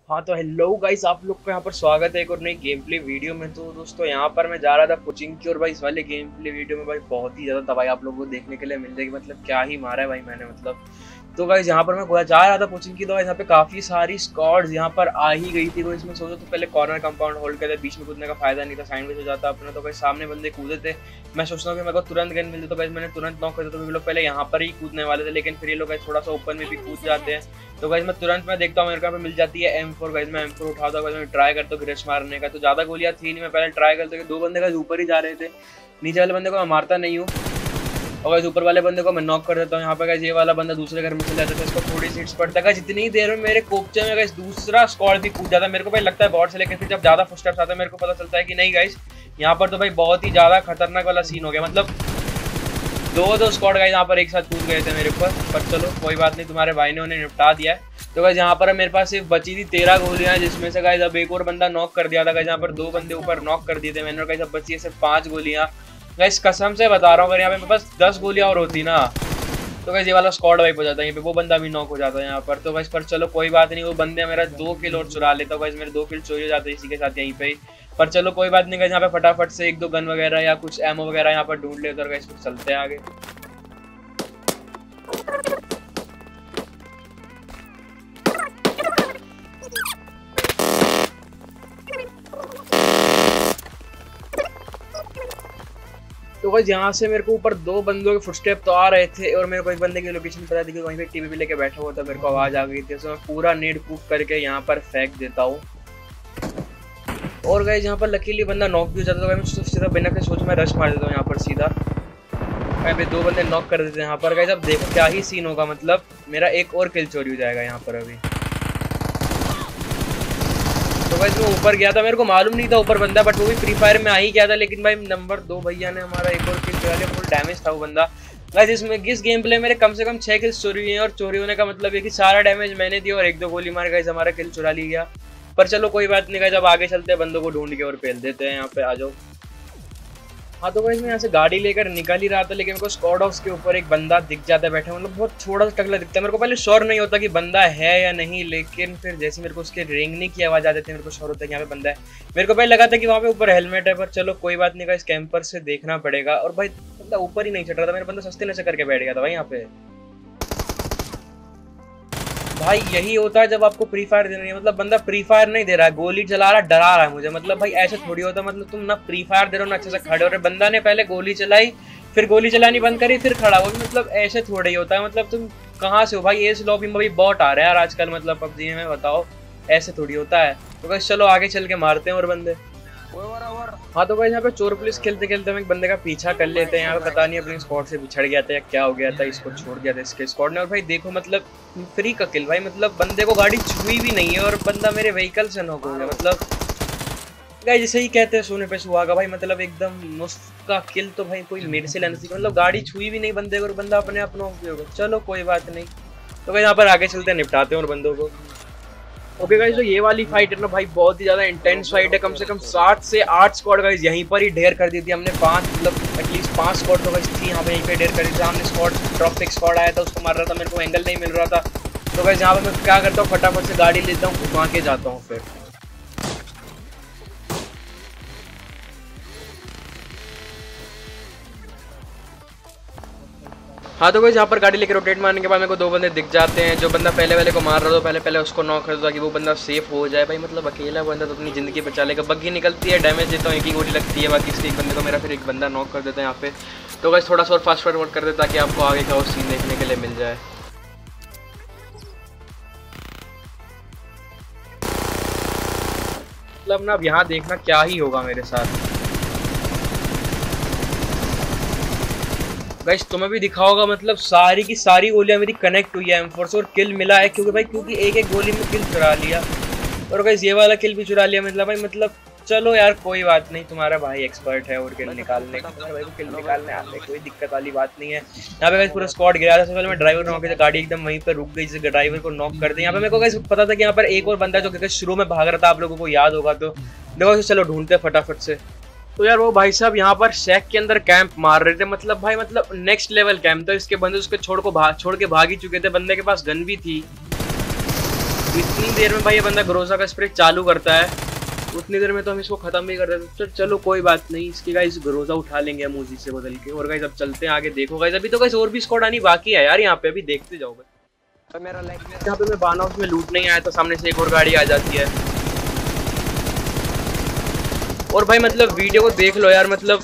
हाँ तो hello guys, आप लोग का यहाँ पर स्वागत है एक और नई गेम प्ले वीडियो में। तो दोस्तों यहाँ पर मैं जा रहा था कोचिंग की, और भाई इस वाले गेम प्ले वीडियो में भाई बहुत ही ज़्यादा तबाही आप लोगों को देखने के लिए मिल जाएगी। मतलब क्या ही मारा है भाई मैंने, मतलब। तो गाइस यहाँ पर मैं जा रहा था कोचिंग की, तो गाइस यहाँ पे काफ़ी सारी स्क्वाड्स यहाँ पर आ ही गई थी। तो इसमें सोचो तो पहले कॉर्नर कंपाउंड होल्ड करते, बीच में कूदने का फायदा नहीं था, साइड हो जाता अपना। तो गाइस सामने बंदे कूदे थे, मैं सोचता हूँ कि मेरे को तुरंत गन मिलती, तो गाइस मैंने तुरंत नॉक कर दिया। तो ये लोग पहले यहाँ पर ही कूदने वाले थे, लेकिन फिर ये लोग थोड़ा सा ऊपर में भी कूद जाते हैं। तो गाइस मैं तुरंत मैं देखता हूँ मेरे को पे मिल जाती है M4। गाइस मैं M4 उठाता हूँ, मैं ट्राई करता हूँ ग्रेच मारने का। तो ज़्यादा गोलियाँ थी नहीं, मैं पहले ट्राई करता हूँ। दो बंदे गाइस ऊपर ही जा रहे थे, नीचे वाले बंदे को मैं मारता नहीं हूँ, और गाइस ऊपर वाले बंदे को मैं नॉक कर देता हूँ। यहाँ पे गाइस ये वाला बंदा दूसरे घर में चला जाता है, इसको थोड़ी सी हिट्स पड़ता है। जितनी ही देर में मेरे कोपचे में गाइस दूसरा स्क्वाड भी कूद जाता है। मेरे को भाई लगता है बॉट से, लेकिन फिर जब ज़्यादा फुटस्टेप्स आते हैं मेरे को पता चलता है कि नहीं गाइस, यहाँ पर तो भाई बहुत ही ज़्यादा खतरनाक वाला सीन हो गया। मतलब दो स्क्वाड गाइस यहाँ पर एक साथ कूद गए थे मेरे ऊपर, पर चलो कोई बात नहीं, तुम्हारे भाई ने उन्हें निपटा दिया है। तो गाइस यहाँ पर मेरे पास सिर्फ बची थी 13 गोलियां, जिसमें से गाइस अब एक और बंदा नॉक कर दिया था। गाइस यहाँ पर 2 बंदे ऊपर नॉक कर दिए थे मैंने, और गाइस अब बची है सिर्फ 5 गोलियां। गाइस कसम से बता रहा हूँ, अगर यहाँ पे मेरे पास 10 गोलियां और होती ना, तो गाइस ये वाला स्क्वाड वाइप हो जाता है, यहाँ पे वो बंदा भी नॉक हो जाता है यहाँ पर। तो गाइस पर चलो कोई बात नहीं, वो बंदे मेरा 2 किल और चुरा लेता। गाइस मेरे 2 किल चोरी हो जाते हैं इसी के साथ यहीं पे ही। पर चलो कोई बात नहीं गाइस, यहाँ पे फटाफट से 1-2 गन वगैरह या कुछ एमओ वगैरह यहाँ पर ढूंढ लेते, और गाइस फिर चलते हैं आगे। तो गाइस यहाँ से मेरे को ऊपर 2 बंदों के फुटस्टेप तो आ रहे थे, और मेरे को एक बंदे की लोकेशन पता थी कि वहीं पे टीवी भी लेके बैठा हुआ था। मेरे को आवाज आ गई थी, तो मैं पूरा नीड कूक करके यहाँ पर फेंक देता हूँ। और गाइस यहाँ पर लकीली बंदा नॉक भी हो जाता, तो मैं सीधा बिना के सोच में रश मार देता हूँ यहाँ पर सीधा। मैं भी 2 बंदे नॉक कर देते हैं यहाँ पर। गाइस अब देखो क्या ही सीन होगा, मतलब मेरा एक और किल चोरी हो जाएगा यहाँ पर अभी। तो गाइस मैं ऊपर गया था, मेरे को मालूम नहीं था ऊपर बंदा, बट वो भी फ्री फायर में आ ही गया था। लेकिन भाई नंबर 2 भैया ने हमारा एक और किल चुरा लिया, फुल डैमेज था वो बंदा। गाइस इसमें इस गेम प्ले मेरे कम से कम 6 किल्स चोरी हुए हैं, और चोरी होने का मतलब है कि सारा डैमेज मैंने दिया और 1-2 गोली मार गाइस हमारा किल चुरा लिया। पर चलो कोई बात नहीं गाइस, अब आगे चलते हैं, बंदों को ढूंढ के और पेल देते हैं। यहाँ पे आ जाओ। हाँ तो गाइस मैं यहाँ से गाड़ी लेकर निकल ही रहा था, लेकिन मेरे को स्क्वाड हाउस के ऊपर एक बंदा दिख जाता है बैठा, मतलब बहुत छोटा सा टकला दिखता है। मेरे को पहले श्योर नहीं होता कि बंदा है या नहीं, लेकिन फिर जैसे मेरे को उसके रेंगने की आवाज़ आ जाती है, मेरे को श्योर होता है कि यहाँ पे बंदा है। मेरे को पहले लगा था कि वहाँ पे ऊपर हेलमेट है, पर चलो कोई बात नहीं गाइस, कैंपर से देखना पड़ेगा। और भाई बंदा ऊपर ही नहीं चढ़ रहा था, मेरा बंदा सस्ते नशे करके बैठ गया था भाई यहाँ पे। भाई यही होता है जब आपको फ्री फायर देना है, मतलब बंदा फ्री फायर नहीं दे रहा है, गोली चला रहा है, डरा रहा है मुझे। मतलब भाई ऐसे थोड़ी होता, मतलब तुम ना फ्री फायर दे रहे हो ना अच्छे से खड़े हो रहे। बंदा ने पहले गोली चलाई, फिर गोली चलानी बंद करी, फिर खड़ा हो, मतलब ऐसे थोड़ी होता है। मतलब तुम कहाँ से हो भाई, इस लॉबी में भाई बॉट आ रहे हैं यार आजकल, मतलब पबजी में, बताओ ऐसे थोड़ी होता है। तो बस चलो आगे चल के मारते हैं और बंदे। हाँ तो भाई यहाँ पे चोर पुलिस खेलते खेलते हम एक बंदे का पीछा कर लेते हैं। यहाँ पे पता नहीं अपनी स्क्वाड से बिछड़ गया था या क्या हो गया था, इसको छोड़ दिया था इसके स्क्वाड ने। और भाई देखो मतलब फ्री का किल भाई, मतलब बंदे को गाड़ी छुई भी नहीं है और बंदा मेरे व्हीकल से नॉक हो गया। मतलब गाइस जैसे ही कहते हैं सोने पे सुहागा भाई, मतलब एकदम मुफ्त का किल तो भाई कोई मेरे से लेना सीखा। मतलब गाड़ी छुई भी नहीं बंदे को और बंदा अपने आप नॉक भी होगा। चलो कोई बात नहीं, तो भाई यहाँ पर आगे चलते हैं, निपटाते हैं और बंदों को। ओके गाइस, तो ये वाली फाइट है ना भाई, बहुत ही ज्यादा इंटेंस फाइट है। कम से कम 7 से 8 स्क्वाड गाइस यहीं पर ही ढेर कर दी थी हमने। 5 मतलब एटलीस्ट 5 स्क्वाड तो गाइस थी यहाँ पे, यहीं पे ढेर कर दी थी हमने। स्क्वाड ड्रॉप एक स्क्वाड आया था, उसको मार रहा था, मेरे को एंगल नहीं मिल रहा था। तो गाइस यहाँ पे मैं क्या करता हूँ, फटाफट से गाड़ी लेता हूँ, घुमा के जाता हूँ फिर। हाँ तो गाइस यहाँ पर गाड़ी लेकर रोटेट मारने के बाद मेरे को 2 बंदे दिख जाते हैं। जो बंदा पहले वाले को मार रहा था, पहले उसको नॉक कर दो कि वो बंदा सेफ हो जाए भाई। मतलब अकेला बंदा तो अपनी ज़िंदगी बचा लेगा। बग्गी निकलती है, डैमेज देता हूँ, एक ही गोली लगती है, बाकी इसके एक बंदे को मेरा फिर एक बंदा नॉक कर देता है यहाँ पे। तो गाइस थोड़ा सा और फास्ट फॉरवर्ड कर देता ताकि आपको आगे का वो सीन देखने के लिए मिल जाए। मतलब ना अब यहाँ देखना क्या ही होगा मेरे साथ। गाइस तुम्हें भी दिखा होगा, मतलब सारी की सारी गोलियां मेरी कनेक्ट हुई है M4 से, और किल मिला है क्योंकि एक गोली में किल चुरा लिया। और गाइस ये वाला किल भी चुरा लिया, मतलब भाई मतलब चलो यार कोई बात नहीं, तुम्हारा भाई एक्सपर्ट है और किल निकालने का, तुम्हारे भाई को किल निकालने आते हैं, कोई दिक्कत वाली बात नहीं है। यहाँ पे गाइस पूरा स्क्वाड गिरा था। सबसे पहले मैं ड्राइवर नॉक किया, गाड़ी एकदम वहीं पर रुक गई, जिसे ड्राइवर को नॉक कर दिया। यहाँ पे मेरे को गाइस पता था कि यहाँ पर एक और बंदा जो शुरू में भाग रहा था, आप लोगों को याद होगा। तो देखो चलो ढूंढते फटाफट से। तो यार वो भाई साहब यहाँ पर शैक के अंदर कैंप मार रहे थे, मतलब भाई मतलब नेक्स्ट लेवल कैंप था। इसके बंदे उसके छोड़ के भाग ही चुके थे, बंदे के पास गन भी थी। इतनी देर में भाई ये बंदा ग्रोजा का स्प्रे चालू करता है, उतनी देर में तो हम इसको खत्म भी कर देते। तो चलो कोई बात नहीं, इसकी गाइस ग्रोजा उठा लेंगे हम उसी से बदल के। और गाइस अब चलते हैं आगे। देखो गाइस अभी तो गाइस और भी स्क्वाड आनी बाकी है यार यहाँ पे, अभी देखते जाओ। तो मेरा लाइक यहाँ पे मैं बाना उसमें लूट नहीं आया तो सामने से एक और गाड़ी आ जाती है। और भाई मतलब वीडियो को देख लो यार, मतलब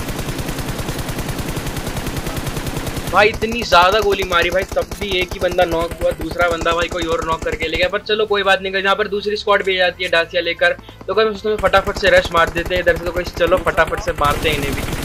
भाई इतनी ज्यादा गोली मारी भाई, तब भी एक ही बंदा नॉक हुआ, दूसरा बंदा भाई कोई और नॉक करके ले गया। पर चलो कोई बात नहीं, यहाँ पर दूसरी स्क्वाड भी आ जाती है डासिया लेकर। तो कोई उसमें फटाफट से रश मार देते हैं इधर से। तो कोई चलो फटाफट से मारते हैं इन्हें भी।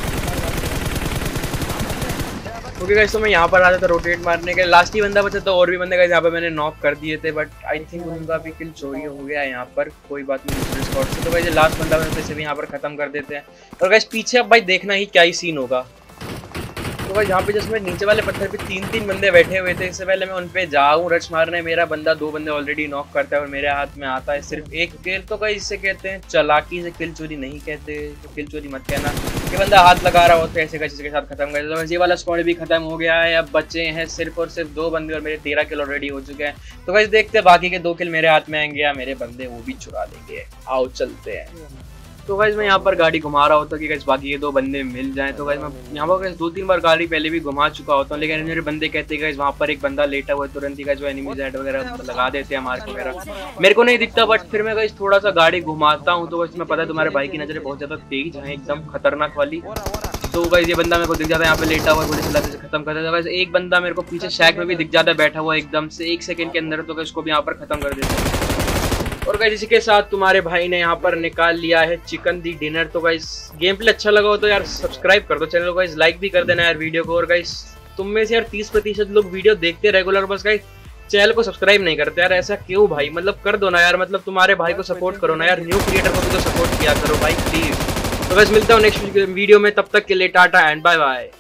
ओके गाइस, तो मैं यहाँ पर आ जाता रोटेट मारने के। लास्ट ही बंदा बचा, तो और भी बंदे गाइस यहाँ पे मैंने नॉक कर दिए थे, बट आई थिंक उनका भी किल चोरी हो गया है यहाँ पर। कोई बात नहीं, दूसरे स्क्वाड से। तो गाइस लास्ट बंदा वैसे भी यहाँ पर खत्म कर देते हैं। और गाइस पीछे अब भाई देखना ही क्या ही सीन होगा। तो भाई यहाँ पे जिसमें नीचे वाले पत्थर पे तीन बंदे बैठे हुए थे, इससे पहले मैं उन पे जाऊँ रश मारने, मेरा बंदा 2 बंदे ऑलरेडी नॉक करता है और मेरे हाथ में आता है सिर्फ 1 किल। तो भाई इससे कहते हैं चालाकी से किल चोरी नहीं कहते, तो किल चोरी मत कहना। ये बंदा हाथ लगा रहा होता है ऐसे किसी के साथ खत्म कर देता। तो ये वाला स्क्वाड भी खत्म हो गया है, अब बचे हैं सिर्फ और सिर्फ 2 बंदे और मेरे 13 किल ऑलरेडी हो चुके हैं। तो भाई देखते हैं बाकी के 2 किल मेरे हाथ में आएंगे या मेरे बंदे वो भी चुरा लेंगे। आओ चलते हैं। तो गाइस मैं यहाँ पर गाड़ी घुमा रहा होता कि गाइस बाकी ये 2 बंदे मिल जाएं। तो गाइस मैं यहाँ पर गाइस 2-3 बार गाड़ी पहले भी घुमा चुका होता हूँ, लेकिन मेरे बंदे कहते हैं गाइस वहाँ पर एक बंदा लेटा हुआ है, तुरंत ही गाइस जो एनिमीज हेड वगैरह लगा देते हैं मार्क वगैरह। मेरे को नहीं दिखता, बट फिर मैं गाइस थोड़ा सा गाड़ी घुमाता हूँ। तो गाइस मैं पता है तुम्हारे भाई की नजरें बहुत ज्यादा तेज है, एकदम खतरनाक वाली। तो गाइस ये बंदा मेरे को दिख जाता है यहाँ पे लेटा हुआ, गोली चलाते से खत्म कर देता है। गाइस एक बंदा मेरे को पीछे शैक में भी दिख जाता है बैठा हुआ एकदम से 1 सेकंड के अंदर। तो गाइस उसको भी यहाँ पर खत्म कर देता है। और गाइस इसी के साथ तुम्हारे भाई ने यहाँ पर निकाल लिया है चिकन दी डिनर। तो गाइस गेम प्ले अच्छा लगा हो तो यार सब्सक्राइब कर दो चैनल को, गाइस लाइक भी कर देना यार वीडियो को। और गाइस तुम में से यार 30% लोग वीडियो देखते रेगुलर, बस गाइस चैनल को सब्सक्राइब नहीं करते यार, ऐसा क्यों भाई? मतलब कर दो ना यार, मतलब तुम्हारे भाई को सपोर्ट करो ना यार, न्यू क्रिएटर को भी तो सपोर्ट किया करो भाई प्लीज। तो गाइस मिलता हूँ नेक्स्ट वीडियो में, तब तक के लिए टाटा एंड बाय बाय।